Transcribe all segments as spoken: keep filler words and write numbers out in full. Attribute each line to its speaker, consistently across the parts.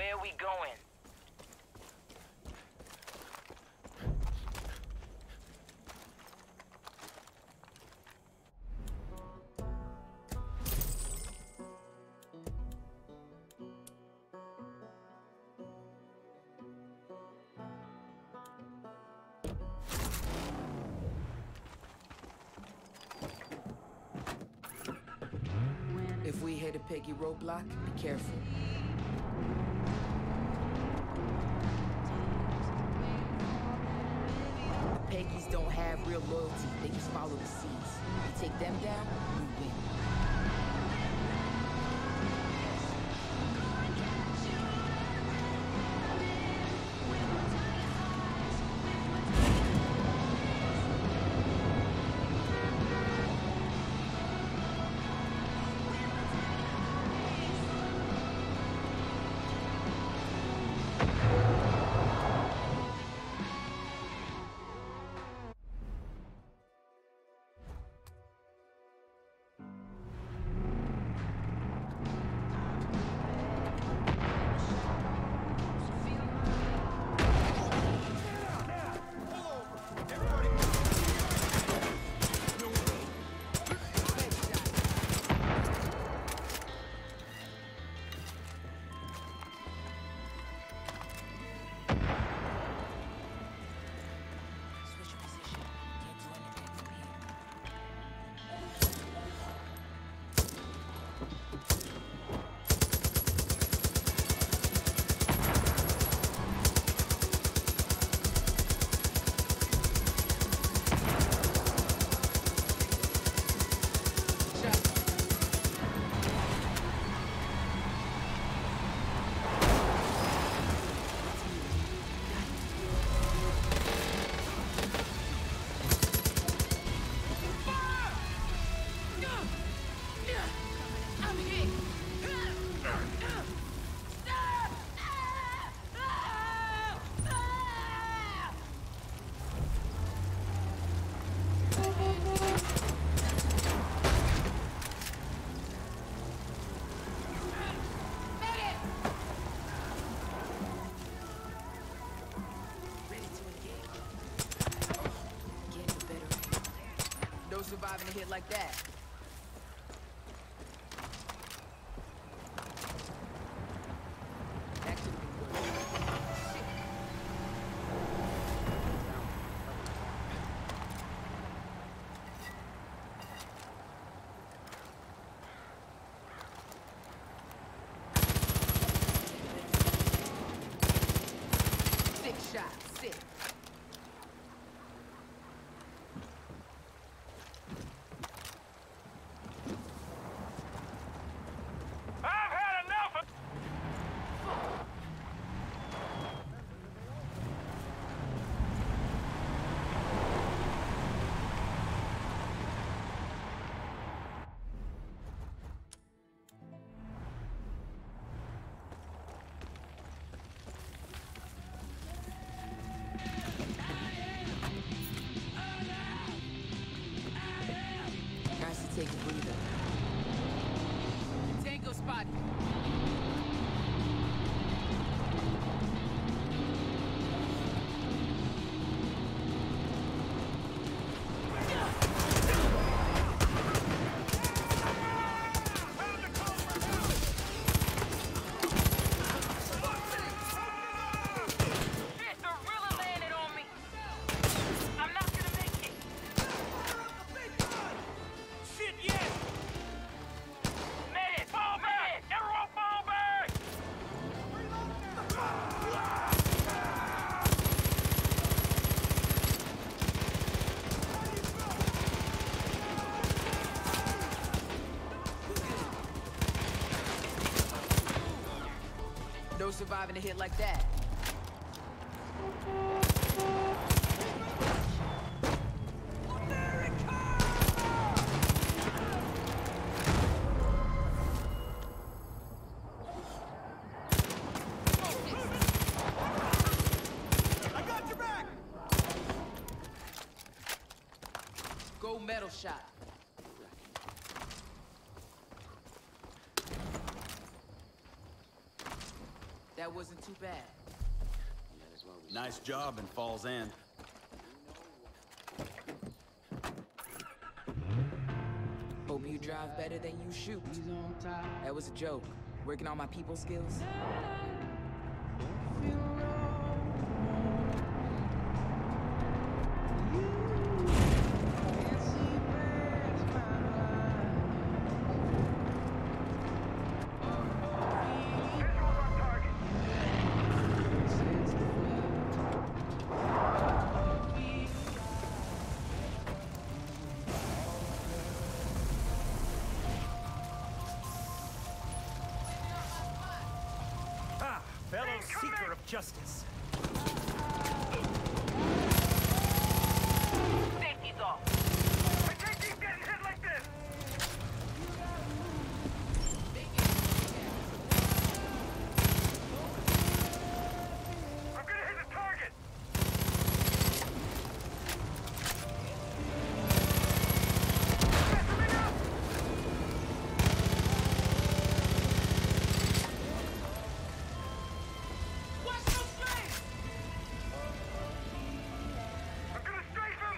Speaker 1: Where are we going?
Speaker 2: If we hit a piggy roadblock, be careful. The piggies don't have real loyalty, they just follow the seeds. We take them down, we win. Surviving a hit like that. That could be good. Six shots, six. Take a breather. Tango spotted. No surviving a hit like that.
Speaker 3: I got your back.
Speaker 2: Go metal shot. That wasn't too bad.
Speaker 1: Nice job in Fall's End.
Speaker 2: Hope you drive better than you shoot. That was a joke. Working on my people skills.
Speaker 3: Fellow seeker of justice.
Speaker 4: Safety's off.
Speaker 3: I can't keep getting hit like this! I'm gonna hit the target! Messing me up! I'm gonna strafe him!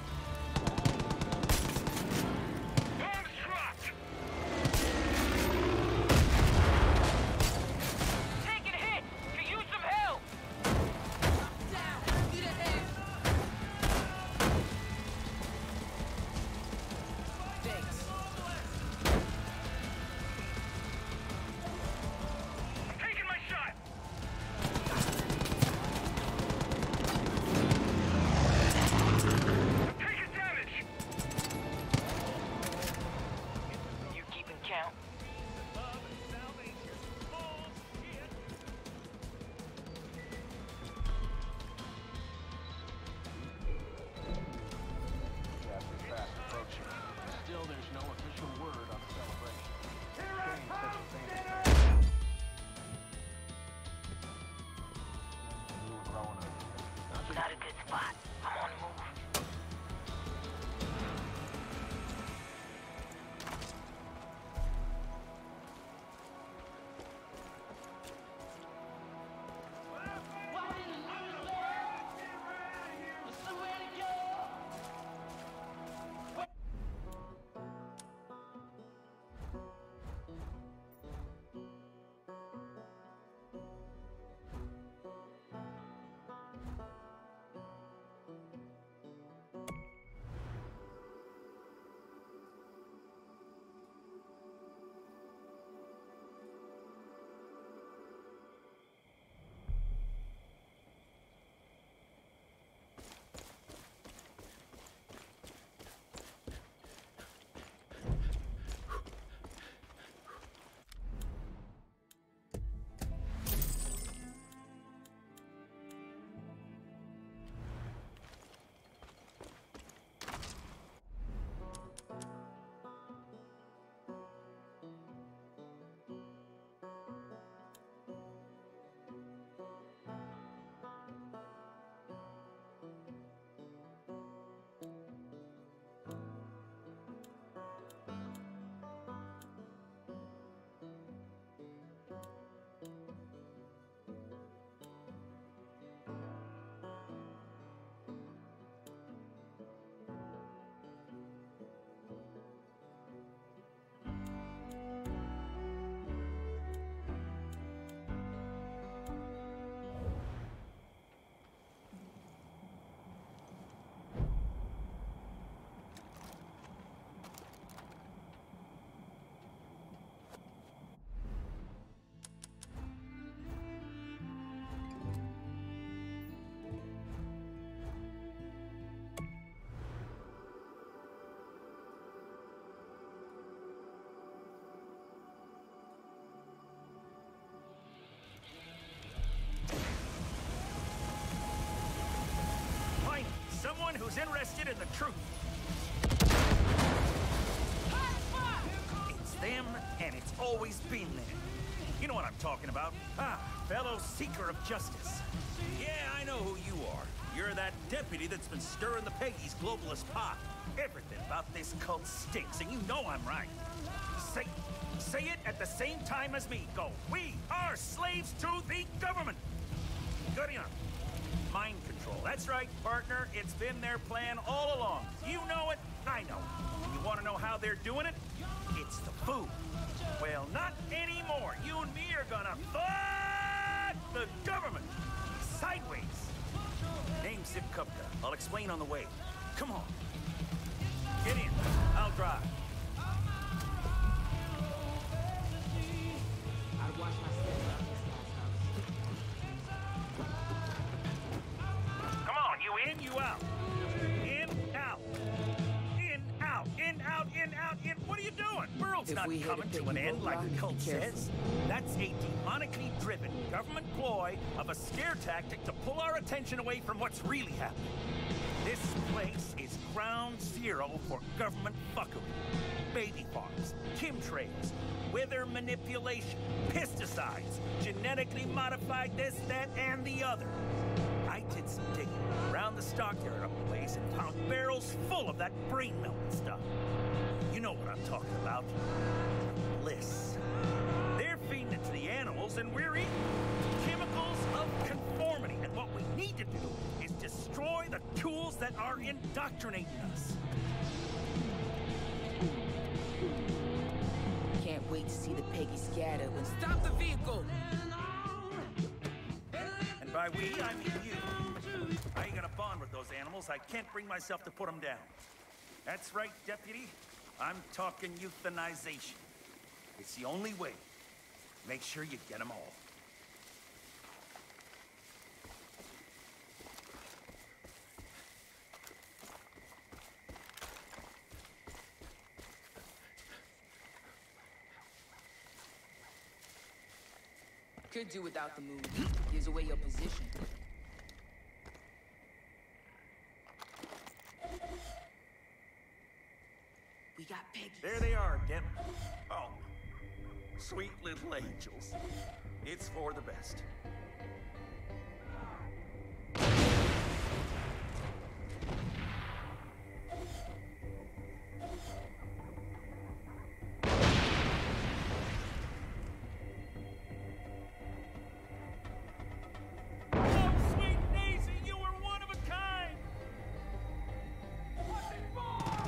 Speaker 3: Bomb dropped!
Speaker 4: Taking a hit. Could use some help.
Speaker 2: Down! Get ahead! Thanks.
Speaker 3: I'm taking my shot! I'm taking damage!
Speaker 4: You keeping count?
Speaker 5: Still, there's no official word on the celebration.
Speaker 3: Here I come, sinner!
Speaker 5: We were growing up.
Speaker 4: Not a good spot. I'm on the move.
Speaker 3: Someone who's interested in the truth. It's them, and it's always been there. You know what I'm talking about. Ah, fellow seeker of justice.
Speaker 1: Yeah, I know who you are. You're that deputy that's been stirring the Peggy's globalist pot.
Speaker 3: Everything about this cult stinks, and you know I'm right. Say, say it at the same time as me. Go, we are slaves to the government. Good enough. Mind control. That's right, partner. It's been their plan all along. You know it, I know. And you want to know how they're doing it? It's the food. Well, not anymore. You and me are gonna fuck the government. Sideways. Name's Kupka. I'll explain on the way. Come on. Get in. I'll drive.
Speaker 2: I'd watch my steps out this house.
Speaker 3: Come on, you in, you out. In, out. In, out. In, out, in, out, in. What are you doing? World's
Speaker 2: If
Speaker 3: not
Speaker 2: we hit
Speaker 3: coming
Speaker 2: a
Speaker 3: to
Speaker 2: big
Speaker 3: an end like
Speaker 2: roadblock,
Speaker 3: the cult
Speaker 2: be careful.
Speaker 3: says. That's a demonically driven government ploy of a scare tactic to pull our attention away from what's really happening. This place is ground zero for government fuckery. Baby farms, chemtrails, weather manipulation, pesticides, genetically modified this, that, and the other. I did some digging around the stockyard of the place and found barrels full of that brain-melting stuff. You know what I'm talking about. Bliss. They're feeding it to the animals and we're eating chemicals of conformity. And what we need to do is destroy the tools that are indoctrinating us.
Speaker 2: Can't wait to see the Peggy scatter when stop the vehicle!
Speaker 3: And by we, I mean you. I ain't gonna bond with those animals. I can't bring myself to put them down. That's right, deputy. I'm talking euthanization. It's the only way. Make sure you get them all.
Speaker 2: Could do without the move. Gives away your position. We got Peggy.
Speaker 3: There they are, Dep. Oh, sweet little angels. It's for the best. Oh, sweet Daisy, you were one of a kind. What's it for?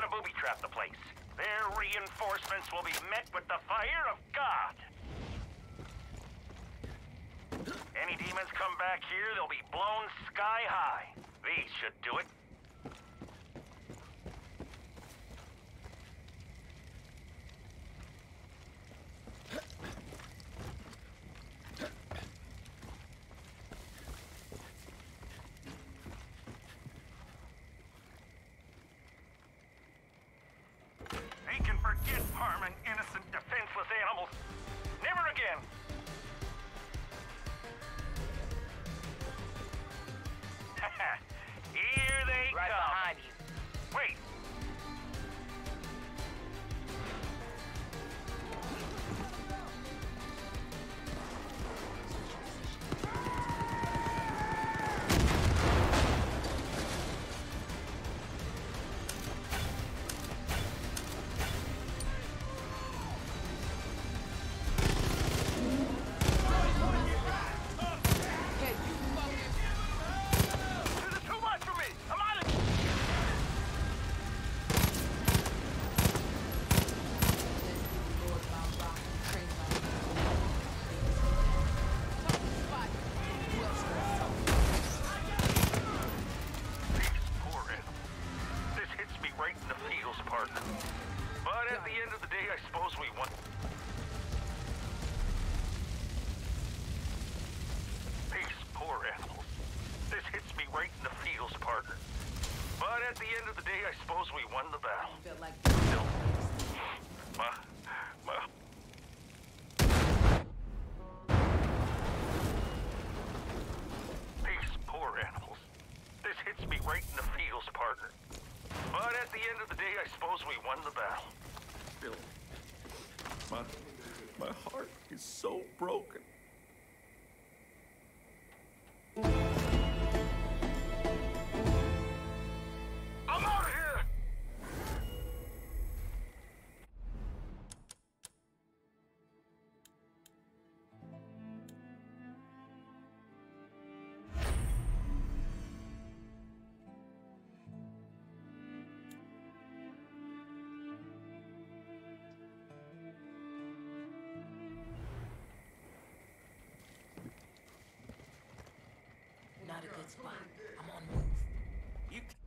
Speaker 3: gonna booby-trap the place. Their reinforcements will be met with the fire of God. Any demons come back here, they'll be blown sky high. These should do it. They can forget harming innocent, defenseless animals. Never again. Here they
Speaker 4: Right
Speaker 3: come.
Speaker 4: behind you.
Speaker 3: Wait. This is too much for me. I'm out of here. These poor animals. This hits me right in the feels, partner. But at the end of the day, I suppose we won. These poor animals. This hits me right in the feels, partner. But at the end of the day, I suppose we won the battle. Still, my, my... These poor animals. This hits me right in the feels, partner. But at the end of the day, I suppose we won the battle. Still, my, my heart is so broken. I'm out of here!
Speaker 2: Not a good spot. I'm on move.
Speaker 3: You